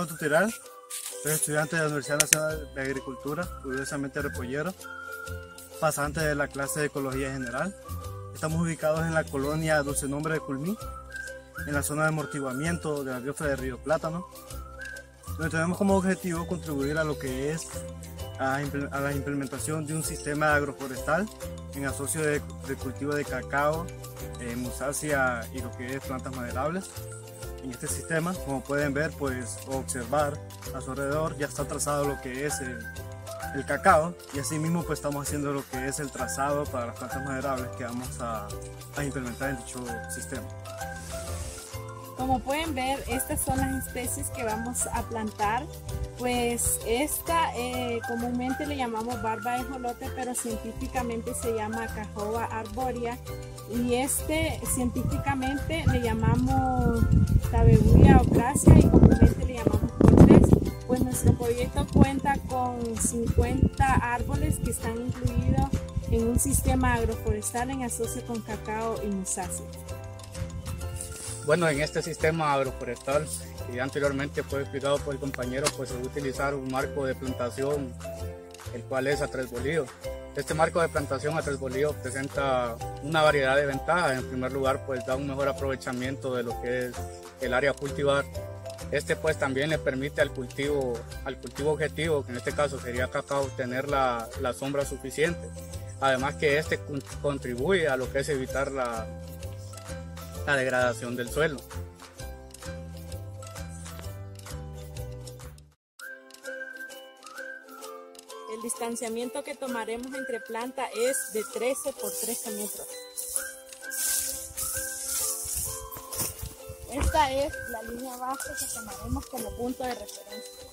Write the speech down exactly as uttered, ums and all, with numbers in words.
Tuteral, soy estudiante de la Universidad Nacional de Agricultura, orgullosamente repollero, pasante de la clase de Ecología General. Estamos ubicados en la colonia Dulce Nombre de Culmí, en la zona de amortiguamiento de la biosfera de Río Plátano, donde tenemos como objetivo contribuir a lo que es a, a la implementación de un sistema agroforestal en asocio de, de cultivo de cacao, eh, musácea y lo que es plantas maderables. En este sistema, como pueden ver pues, o observar a su alrededor, ya está trazado lo que es el, el cacao, y asimismo pues estamos haciendo lo que es el trazado para las plantas maderables que vamos a, a implementar en dicho sistema. Como pueden ver, estas son las especies que vamos a plantar. Pues esta eh, comúnmente le llamamos barba de jolote, pero científicamente se llama Cajoa arborea, y este científicamente le llamamos Tabebuia ocracea y comúnmente le llamamos cortés. Pues nuestro proyecto cuenta con cincuenta árboles que están incluidos en un sistema agroforestal en asocio con cacao y musácea. Bueno, en este sistema agroforestal, que ya anteriormente fue explicado por el compañero, pues se va a utilizar un marco de plantación, el cual es a tres bolillos. Este marco de plantación a tres bolillos presenta una variedad de ventajas. En primer lugar, pues da un mejor aprovechamiento de lo que es el área a cultivar. Este pues también le permite al cultivo, al cultivo objetivo, que en este caso sería cacao, tener la, la sombra suficiente. Además que este contribuye a lo que es evitar la la degradación del suelo. El distanciamiento que tomaremos entre plantas es de trece por trece metros. Esta es la línea base que tomaremos como punto de referencia.